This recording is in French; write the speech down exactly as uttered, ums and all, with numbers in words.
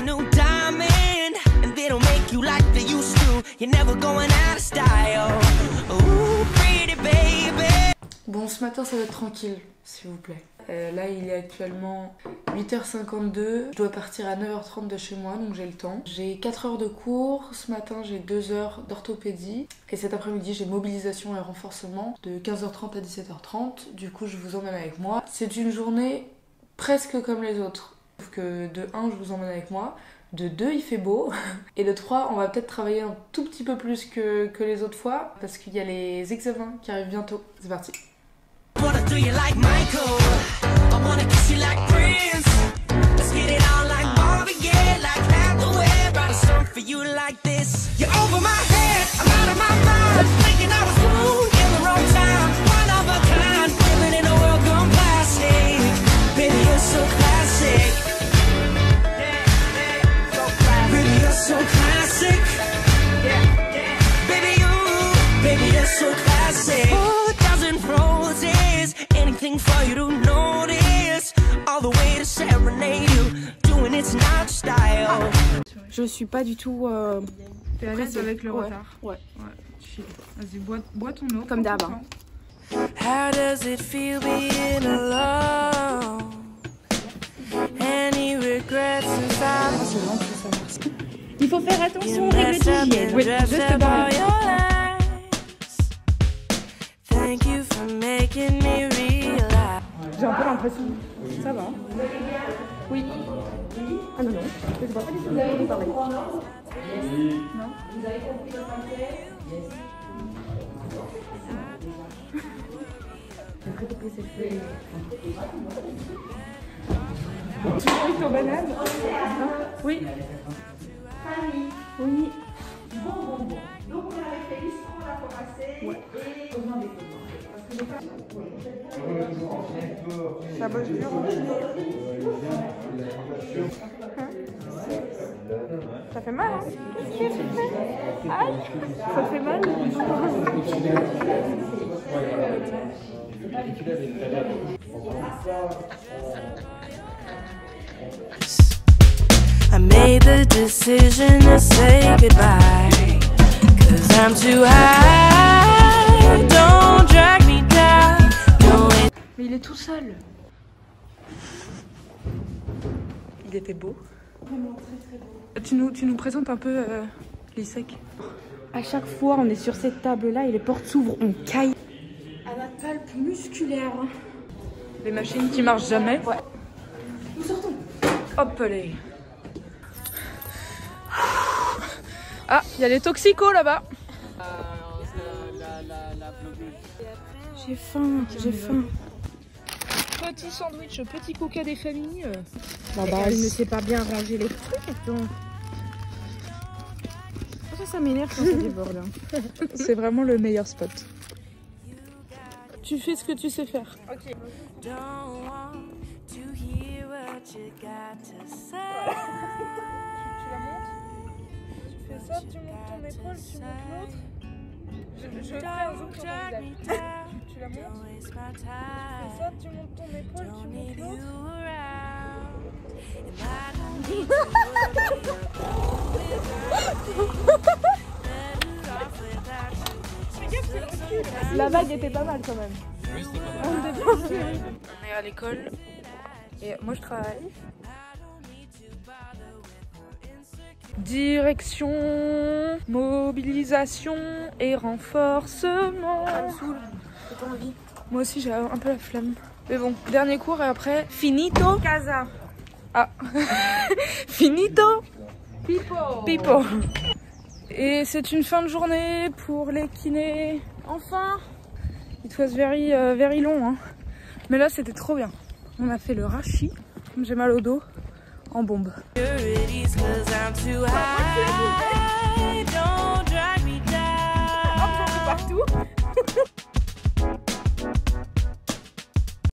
new diamond, and they don't make you like they used to. You're never going out of style. Ooh, pretty baby. Bon, ce matin ça va être tranquille, s'il vous plaît. Euh, là il est actuellement huit heures cinquante-deux, je dois partir à neuf heures trente de chez moi donc j'ai le temps. J'ai quatre heures de cours, ce matin j'ai deux heures d'orthopédie et cet après-midi j'ai mobilisation et renforcement de quinze heures trente à dix-sept heures trente, du coup je vous emmène avec moi. C'est une journée presque comme les autres, sauf que de un je vous emmène avec moi, de deux il fait beau et de trois on va peut-être travailler un tout petit peu plus que, que les autres fois parce qu'il y a les examens qui arrivent bientôt. C'est parti. Wanna do you like Michael? I wanna kiss you like Prince. Let's get it on like Marvin Gaye, like Hathaway. Write a song for you like this. You're over my head, I'm out of my mind. Thinking I was wrong in the wrong time. One of a kind, living in a world gone plastic. Baby, you're so classic. Baby, you're so classic. Baby, you, baby, you're so classic. Oh, a thousand roses. Anything for you to notice, all the way to serenade you, doing it's not style. Je suis pas du tout euh, t'es à l'aise avec le ouais. retard. Ouais. Ouais. Vas-y, bois, bois ton eau. Comme d'hab. How does it feel being alone? Any regrets inside? Il faut faire attention aux règles d'hygiène. Oui, juste pas. Thank you for making me realize. J'ai un peu l'impression. Ça va. Oui. Ah non, non. Je vois pas du tout vous avez parlé. Non. Vous avez compris le français? Tu veux ton banane? Oui. Oui. Bon, bon, bon. Donc on a fait l'histoire, on a commencé. Ouais. Et comment des Ça bosse dur. Ça fait mal, hein? Qu'est-ce que tu fais? Aïe! Ça fait mal? I made the decision to say goodbye, 'cause I'm too high. Don't drag me down. Don't... Mais il est tout seul. Il était beau. Vraiment très très beau. Tu nous, tu nous présentes un peu euh, l'I-Sec. À chaque fois, on est sur cette table-là et les portes s'ouvrent, on caille. Anatalpe musculaire. Les machines qui marchent jamais. Ouais. Nous sortons. Hop les. Ah, il y a les toxicos là-bas. J'ai faim, j'ai faim. Petit sandwich, petit coca des familles. La base. Elle ne sait pas bien ranger les trucs. Donc... Ça, ça m'énerve quand ça déborde. Hein. C'est vraiment le meilleur spot. Tu fais ce que tu sais faire. Ok. Ça, tu montes ton épaule, tu montes l'autre. Je, je ferai un zoom sur ton visage. Tu, tu la montes. Tu fais ça, tu montes ton épaule, tu montes l'autre. La vague était pas mal quand même. Oui, c'était pas mal. On est à l'école et moi je travaille. Direction, mobilisation et renforcement. Ça me saoule. J'ai pas envie. Moi aussi j'ai un peu la flemme. Mais bon, dernier cours et après, finito. Casa. Ah, finito. Pipo. Pipo. Et c'est une fin de journée pour les kinés. Enfin, it was very, uh, very long. Hein. Mais là c'était trop bien. On a fait le rachi. J'ai mal au dos. En bombe. Don't